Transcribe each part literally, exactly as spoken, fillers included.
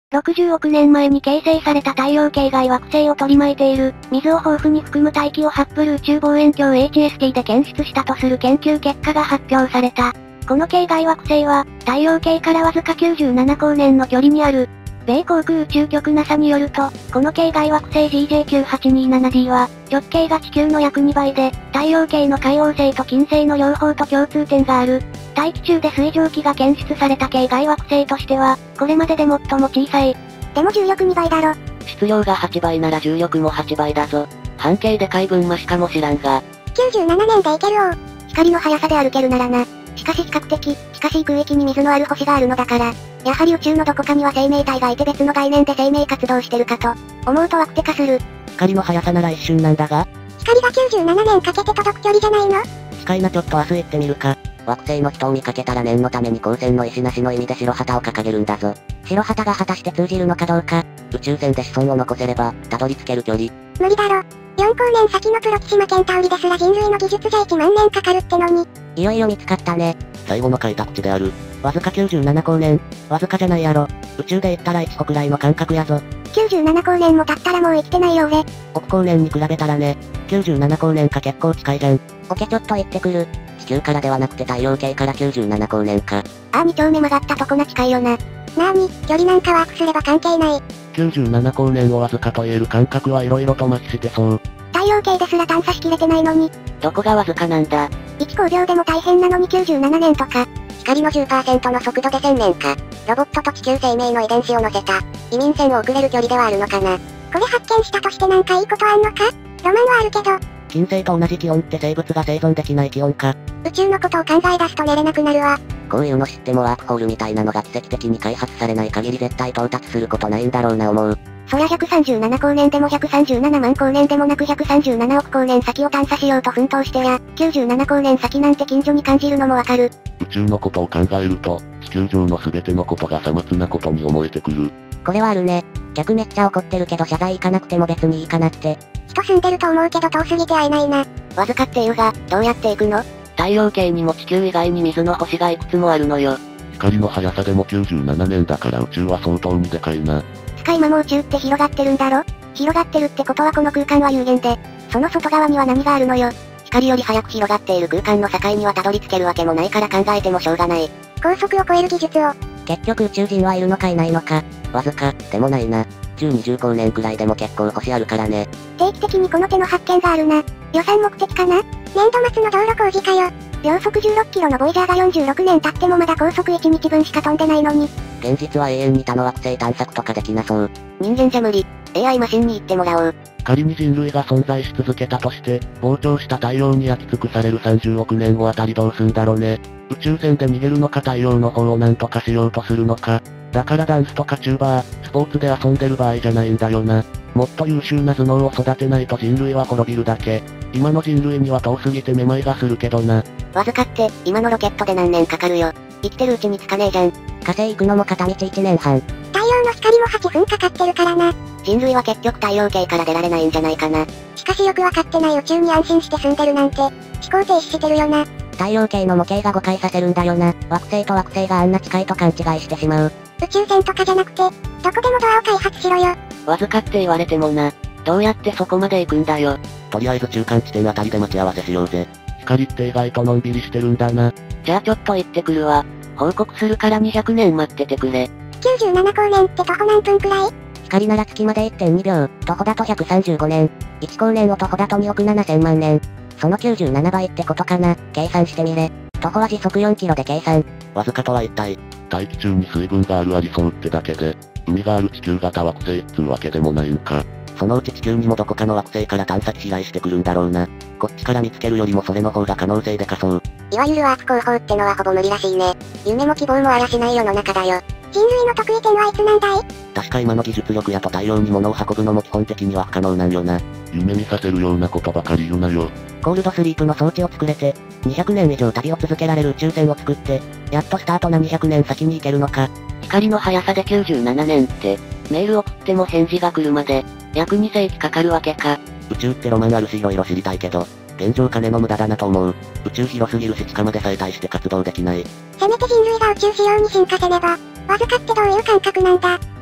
ろくじゅうおくねんまえに形成された太陽系外惑星を取り巻いている、水を豊富に含む大気をハッブル宇宙望遠鏡 エイチエスティー で検出したとする研究結果が発表された。この系外惑星は、太陽系からわずかきゅうじゅうななこうねんの距離にある。米航空宇宙局 ナサ によると、この系外惑星 ジージェーきゅうはちにーななジー は、直径が地球の約にばいで、太陽系の海王星と金星の両方と共通点がある。大気中で水蒸気が検出された系外惑星としては、これまでで最も小さい。 でも重力にばいだろ。 質量がはちばいなら重力もはちばいだぞ。半径でかい分マシかもしらんが。 きゅうじゅうななねんでいけるおう。光の速さで歩けるならな。しかし比較的、近しい空域に水のある星があるのだから、やはり宇宙のどこかには生命体がいて別の概念で生命活動してるかと、思うとワクテ化する。 光の速さなら一瞬なんだが。 光がきゅうじゅうななねんかけて届く距離じゃないの？ 近いな、ちょっと明日行ってみるか。惑星の人を見かけたら念のために光線の石なしの意味で白旗を掲げるんだぞ。白旗が果たして通じるのかどうか。宇宙船で子孫を残せれば、たどり着ける距離。 無理だろ。よんこうねん先のプロキシマケンタウリですら人類の技術じゃいちまんねんかかるってのに。 いよいよ見つかったね。最後の開拓地である。わずかきゅうじゅうななこうねん。わずかじゃないやろ。宇宙で言ったらいちほくらいの感覚やぞ。 きゅうじゅうななこうねんも経ったらもう生きてないよ俺。 億光年に比べたらね。きゅうじゅうななこうねんか結構近いじゃん。 オケちょっと行ってくる。 地球からではなくて太陽系からきゅうじゅうななこうねんか。 ああに丁目曲がったとこな近いよな。なあに、距離なんかワークすれば関係ない。 きゅうじゅうななこうねんをわずかと言える感覚は色々と麻痺してそう。 太陽系ですら探査しきれてないのに。 どこがわずかなんだ。 いちこうびょうでも大変なのにきゅうじゅうななねんとか。 光の じゅっパーセント の速度でせんねんか。ロボットと地球生命の遺伝子を乗せた。移民船を送れる距離ではあるのかな。 これ発見したとしてなんかいいことあんのか？ロマンはあるけど。 金星と同じ気温って生物が生存できない気温か。 宇宙のことを考え出すと寝れなくなるわ。 こういうの知ってもワープホールみたいなのが奇跡的に開発されない限り絶対到達することないんだろうな思う。 そりゃひゃくさんじゅうななこうねんでもひゃくさんじゅうななまんこうねんでもなくひゃくさんじゅうななおくこうねん先を探査しようと奮闘してりゃ、きゅうじゅうななこうねん先なんて近所に感じるのもわかる。 宇宙のことを考えると、地球上の全てのことがさまつなことに思えてくる。 これはあるね。逆めっちゃ怒ってるけど謝罪行かなくても別にいいかなって。 人住んでると思うけど遠すぎて会えないな。 わずかっていうが、どうやって行くの？太陽系にも地球以外に水の星がいくつもあるのよ。 光の速さでもきゅうじゅうななねんだから宇宙は相当にでかいな。 つか今も宇宙って広がってるんだろ？広がってるってことはこの空間は有限で、その外側には何があるのよ。 光より早く広がっている空間の境にはたどり着けるわけもないから考えてもしょうがない。 高速を超える技術を。 結局宇宙人はいるのかいないのか。わずか、でもないな。じゅう、にじゅうこうねんくらいでも結構星あるからね。 定期的にこの手の発見があるな。予算目的かな？年度末の道路工事かよ。秒速じゅうろっキロのボイジャーがよんじゅうろくねん経ってもまだ高速いちにちぶんしか飛んでないのに。 現実は永遠に他の惑星探索とかできなそう。 人間じゃ無理。エーアイ マシンに行ってもらおう。 仮に人類が存在し続けたとして、膨張した太陽に焼き尽くされるさんじゅうおくねんごあたりどうすんだろね。宇宙船で逃げるのか太陽の方をなんとかしようとするのか。だからダンスとかチューバー、スポーツで遊んでる場合じゃないんだよな。もっと優秀な頭脳を育てないと人類は滅びるだけ。今の人類には遠すぎてめまいがするけどな。 わずかって、今のロケットで何年かかるよ。生きてるうちにつかねえじゃん。火星行くのも片道いちねんはん。 太陽の光もはっぷんかかってるからな。 人類は結局太陽系から出られないんじゃないかな。 しかしよくわかってない宇宙に安心して住んでるなんて、思考停止してるよな。 太陽系の模型が誤解させるんだよな。惑星と惑星があんな近いと勘違いしてしまう。 宇宙船とかじゃなくて、どこでもドアを開発しろよ。 わずかって言われてもな。どうやってそこまで行くんだよ。 とりあえず中間地点あたりで待ち合わせしようぜ。光って意外とのんびりしてるんだな。 じゃあちょっと行ってくるわ。報告するからにひゃくねん待っててくれ。 きゅうじゅうななこうねんって徒歩何分くらい？ 光なら月まで いってんにびょう、徒歩だとひゃくさんじゅうごねん。いちこうねんを徒歩だとにおくななせんまんねん。そのきゅうじゅうななばいってことかな。計算してみれ。徒歩は時速よんキロで計算。 わずかとは一体、大気中に水分があるありそうってだけで、海がある地球型惑星っつうわけでもないんか。そのうち地球にもどこかの惑星から探査機飛来してくるんだろうな。こっちから見つけるよりもそれの方が可能性でかそう。 いわゆるワープ工法ってのはほぼ無理らしいね。夢も希望もあらしない世の中だよ。人類の得意点はいつなんだい？ 確か今の技術力やと太陽に物を運ぶのも基本的には不可能なんよな。夢見させるようなことばかり言うなよ。 コールドスリープの装置を作れて、にひゃくねん以上旅を続けられる宇宙船を作って、やっとスタートなにひゃくねん先に行けるのか。光の速さできゅうじゅうななねんって、メール送っても返事が来るまで、約にせいきかかるわけか。 宇宙ってロマンあるし色々知りたいけど、現状金の無駄だなと思う。宇宙広すぎるし地下まで再退して活動できない。 せめて人類が宇宙仕様に進化せねば、わずかってどういう感覚なんだ。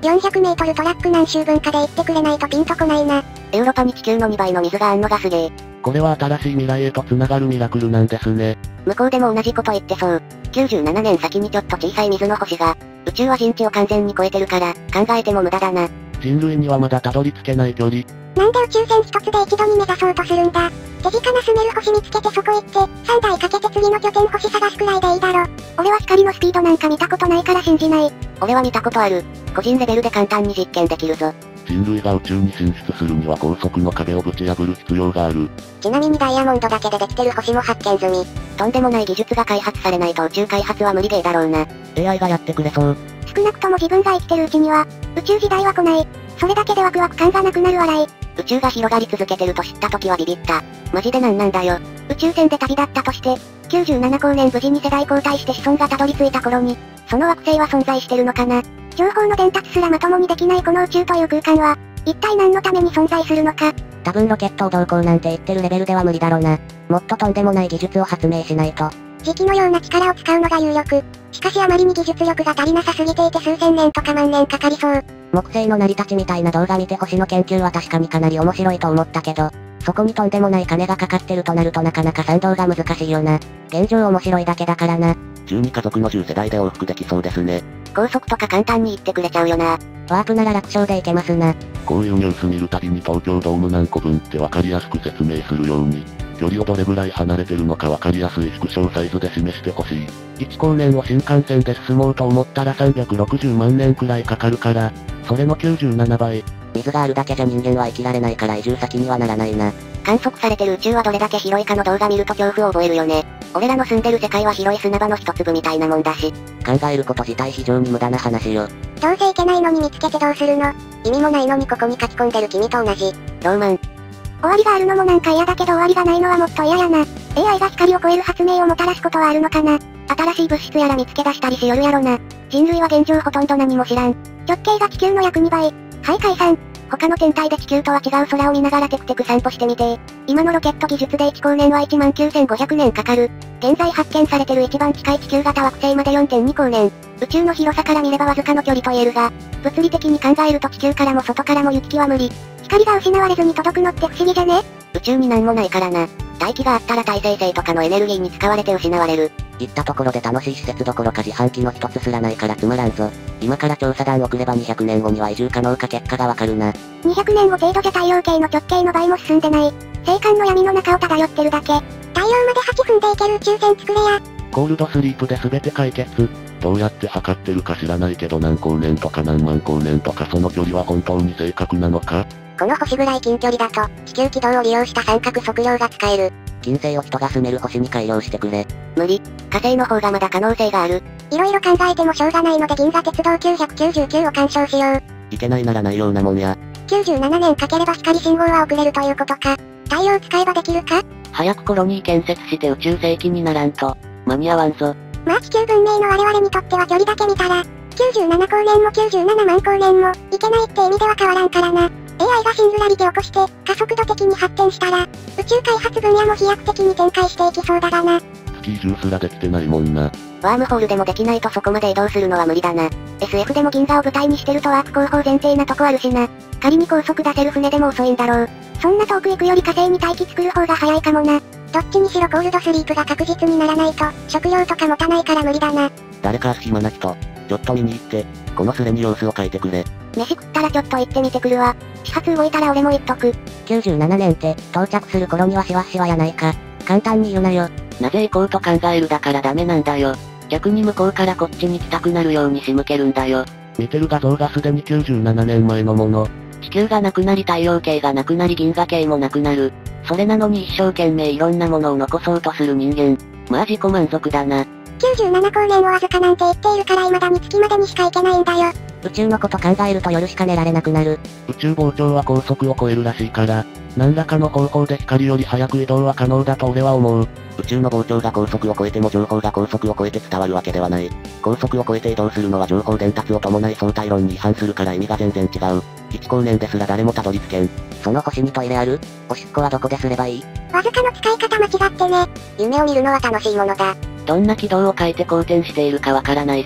よんひゃくメートルトラック何周分かで行ってくれないとピンとこないな。エウロパに地球のにばいの水があんのがすげえ。 これは新しい未来へと繋がるミラクルなんですね。 向こうでも同じこと言ってそう。きゅうじゅうななねん先にちょっと小さい水の星が、宇宙は人知を完全に超えてるから、考えても無駄だな。 人類にはまだたどり着けない距離。 なんで宇宙船一つで一度に目指そうとするんだ。手近な住める星見つけてそこ行って、さんだいかけて次の拠点星探すくらいでいいだろ。俺は光のスピードなんか見たことないから信じない。俺は見たことある。個人レベルで簡単に実験できるぞ。 人類が宇宙に進出するには高速の壁をぶち破る必要がある。 ちなみにダイヤモンドだけでできてる星も発見済み。とんでもない技術が開発されないと宇宙開発は無理ゲーだろうな。 エーアイ がやってくれそう。 少なくとも自分が生きてるうちには、宇宙時代は来ない。それだけでワクワク感がなくなる笑い。宇宙が広がり続けてると知った時はビビった。マジでなんなんだよ。宇宙船で旅立ったとして、きゅうじゅうななこうねん無事に世代交代して子孫がたどり着いた頃に、その惑星は存在してるのかな。情報の伝達すらまともにできないこの宇宙という空間は、一体何のために存在するのか。 多分ロケットをどうこうなんて言ってるレベルでは無理だろうな。もっととんでもない技術を発明しないと。 磁気のような力を使うのが有力。しかしあまりに技術力が足りなさすぎていて数千年とか万年かかりそう。 木星の成り立ちみたいな動画見て星の研究は確かにかなり面白いと思ったけど、そこにとんでもない金がかかってるとなるとなかなか賛同が難しいよな。現状面白いだけだからな。 じゅうにかぞくのじゅう世代で往復できそうですね。 高速とか簡単に行ってくれちゃうよな。 ワープなら楽勝で行けますな。 こういうニュース見るたびに東京ドーム何個分ってわかりやすく説明するように、距離をどれぐらい離れてるのかわかりやすい縮小サイズで示してほしい。いち光年を新幹線で進もうと思ったらさんびゃくろくじゅうまんねんくらいかかるから、それのきゅうじゅうななばい。 水があるだけじゃ人間は生きられないから移住先にはならないな。 観測されてる宇宙はどれだけ広いかの動画見ると恐怖を覚えるよね。俺らの住んでる世界は広い砂場の一粒みたいなもんだし。 考えること自体非常に無駄な話よ。 どうせ行けないのに見つけてどうするの。意味もないのにここに書き込んでる君と同じ。 ローマン。 終わりがあるのもなんか嫌だけど終わりがないのはもっと嫌やな。エーアイ が光を超える発明をもたらすことはあるのかな。新しい物質やら見つけ出したりしよるやろな。人類は現状ほとんど何も知らん。直径が地球の約にばい。はい解散。他の天体で地球とは違う空を見ながらテクテク散歩してみて。今のロケット技術でいち光年はいちまんきゅうせんごひゃくねんかかる。現在発見されてる一番近い地球型惑星まで よんてんに光年。宇宙の広さから見ればわずかの距離と言えるが、物理的に考えると地球からも外からも行き来は無理。光が失われずに届くのって不思議じゃね？宇宙になんもないからな。大気があったら耐性性とかのエネルギーに使われて失われる。 行ったところで楽しい施設どころか自販機の一つすらないからつまらんぞ。今から調査団送ればにひゃくねんごには移住可能か結果がわかるな。 にひゃくねんご程度じゃ太陽系の直径の倍も進んでない。星間の闇の中を漂ってるだけ。太陽まではちふんで行ける宇宙船作れや。 コールドスリープで全て解決。どうやって測ってるか知らないけど何光年とか何万光年とかその距離は本当に正確なのか？ この星ぐらい近距離だと、地球軌道を利用した三角測量が使える。 金星を人が住める星に改良してくれ。 無理。火星の方がまだ可能性がある。いろいろ考えてもしょうがないので銀河鉄道きゅうひゃくきゅうじゅうきゅうを鑑賞しよう。 いけないならないようなもんや。 きゅうじゅうななねんかければ光信号は遅れるということか。太陽使えばできるか？ 早くコロニー建設して宇宙世紀にならんと、間に合わんぞ。 まあ地球文明の我々にとっては距離だけ見たら、きゅうじゅうなな光年もきゅうじゅうななまん光年も、いけないって意味では変わらんからな。エーアイ がシングラリティを起こして、加速度的に発展したら、宇宙開発分野も飛躍的に展開していきそうだがな。 月移住すらできてないもんな。 ワームホールでもできないとそこまで移動するのは無理だな。エスエフ でも銀河を舞台にしてるとワープ工法前提なとこあるしな。仮に高速出せる船でも遅いんだろう。そんな遠く行くより火星に大気作る方が早いかもな。どっちにしろコールドスリープが確実にならないと、食料とか持たないから無理だな。 誰か暇な人、ちょっと見に行って、このスレに様子を書いてくれ。 飯食ったらちょっと行ってみてくるわ。始発動いたら俺も行っとく。 きゅうじゅうななねんって、到着する頃にはしわしわやないか。簡単に言うなよ。なぜ行こうと考えるだからダメなんだよ。逆に向こうからこっちに来たくなるように仕向けるんだよ。 見てる画像がすでにきゅうじゅうななねんまえのもの。 地球がなくなり太陽系がなくなり銀河系もなくなる。それなのに一生懸命いろんなものを残そうとする人間。まあ自己満足だな。 きゅうじゅうなな光年をわずかなんて言っているから未だに月までにしか行けないんだよ。 宇宙のこと考えると夜しか寝られなくなる。 宇宙膨張は高速を超えるらしいから、何らかの方法で光より早く移動は可能だと俺は思う。宇宙の膨張が高速を超えても情報が高速を超えて伝わるわけではない。高速を超えて移動するのは情報伝達を伴い相対論に違反するから意味が全然違う。いち光年ですら誰もたどり着けん。 その星にトイレある？おしっこはどこですればいい？ わずかの使い方間違ってね。夢を見るのは楽しいものだ。 どんな軌道を書いて公転しているかわからないじゃん。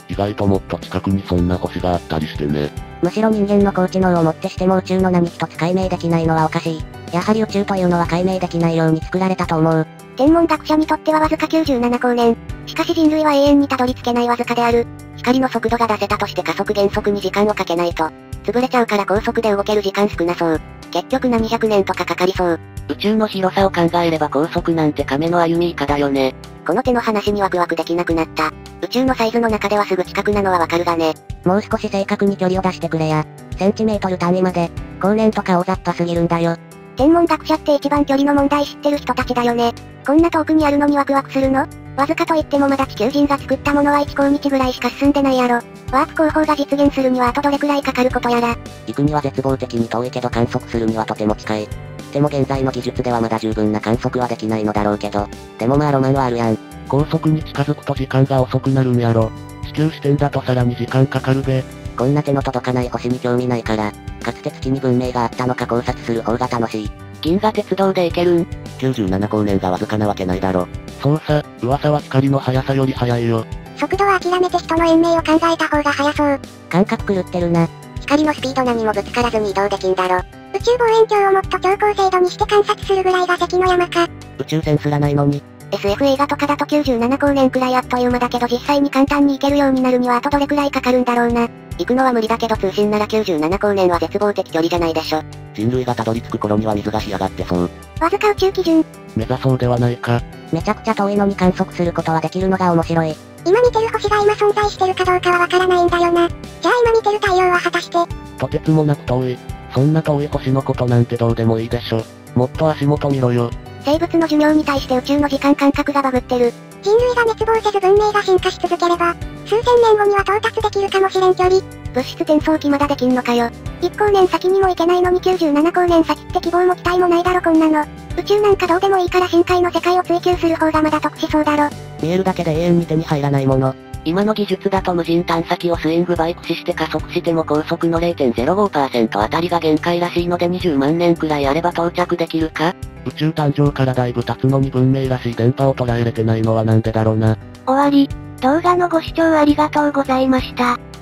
意外ともっと近くにそんな星があったりしてね。 むしろ人間の高知能をもってしても宇宙の何一つ解明できないのはおかしい。やはり宇宙というのは解明できないように作られたと思う。 天文学者にとってはわずかきゅうじゅうななこうねん。しかし人類は永遠にたどり着けないわずかである。 光の速度が出せたとして加速減速に時間をかけないと、潰れちゃうから高速で動ける時間少なそう。結局何百年とかかかりそう。 宇宙の広さを考えれば高速なんて亀の歩み以下だよね。 この手の話にワクワクできなくなった。宇宙のサイズの中ではすぐ近くなのはわかるがね。もう少し正確に距離を出してくれや。センチメートル単位まで。光年とか大雑把すぎるんだよ。 天文学者って一番距離の問題知ってる人たちだよね。こんな遠くにあるのにワクワクするの？わずかといってもまだ地球人が作ったものはいち光日ぐらいしか進んでないやろ。ワープ工法が実現するにはあとどれくらいかかることやら。 行くには絶望的に遠いけど観測するにはとても近い。でも現在の技術ではまだ十分な観測はできないのだろうけど。でもまあロマンはあるやん。 高速に近づくと時間が遅くなるんやろ。地球視点だとさらに時間かかるべ。 こんな手の届かない星に興味ないから、かつて月に文明があったのか考察する方が楽しい。 銀河鉄道で行けるん？ きゅうじゅうななこうねんがわずかなわけないだろ。 そうさ、噂は光の速さより速いよ。 速度は諦めて人の延命を考えた方が速そう。 感覚狂ってるな。 光のスピード何もぶつからずに移動できんだろ。宇宙望遠鏡をもっと超高精度にして観察するぐらいが関の山か。 宇宙船すらないのに。 エスエフ 映画とかだときゅうじゅうななこうねんくらいあっという間だけど実際に簡単に行けるようになるにはあとどれくらいかかるんだろうな。 行くのは無理だけど通信ならきゅうじゅうななこうねんは絶望的距離じゃないでしょ。人類がたどり着く頃には水が干上がってそう。 わずか宇宙基準。 目指そうではないか。 めちゃくちゃ遠いのに観測することはできるのが面白い。 今見てる星が今存在してるかどうかはわからないんだよな。じゃあ今見てる太陽は果たして。 とてつもなく遠い。そんな遠い星のことなんてどうでもいいでしょ。もっと足元見ろよ。 生物の寿命に対して宇宙の時間感覚がバグってる。人類が滅亡せず文明が進化し続ければ、数千年後には到達できるかもしれん距離。 物質転送機まだできんのかよ。 いっこうねん先にも行けないのにきゅうじゅうななこうねん先って希望も期待もないだろこんなの。宇宙なんかどうでもいいから深海の世界を追求する方がまだ得しそうだろ。 見えるだけで永遠に手に入らないもの。 今の技術だと無人探査機をスイングバイ駆使して加速しても高速の れいてんぜろごパーセント あたりが限界らしいのでにじゅうまんねんくらいあれば到着できるか？ 宇宙誕生からだいぶ経つのに文明らしい電波を捉えれてないのはなんでだろうな。 終わり。動画のご視聴ありがとうございました。